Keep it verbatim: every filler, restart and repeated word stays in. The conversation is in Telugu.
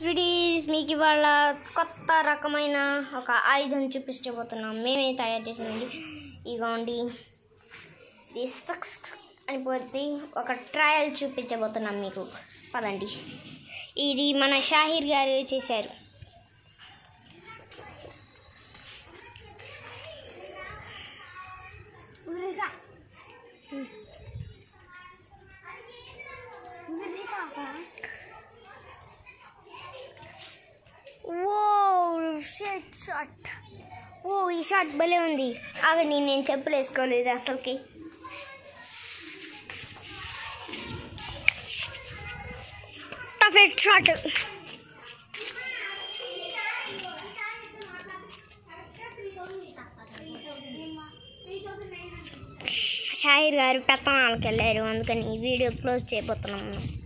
స్వీటీస్ మీకు ఇవాళ కొత్త రకమైన ఒక ఆయుధం చూపించబోతున్నాం. మేమే తయారు చేసినది. ఇగోండి ఇది సక్స్ అని పోతే ఒక ట్రయల్ చూపించబోతున్నాం మీకు. పదండి. ఇది మన షాహీర్ గారు చేశారు. ఓ షాట్ షాట్ ఓ ఈ షాట్ భలే ఉంది. ఆగండి, నేను చెప్పులు వేసుకోలేదు అసలుకి. టఫెట్ షాట్. షాహీర్ గారు పెత్తనాలకు వెళ్ళారు, అందుకని ఈ వీడియో క్లోజ్ చేయబోతున్నాము.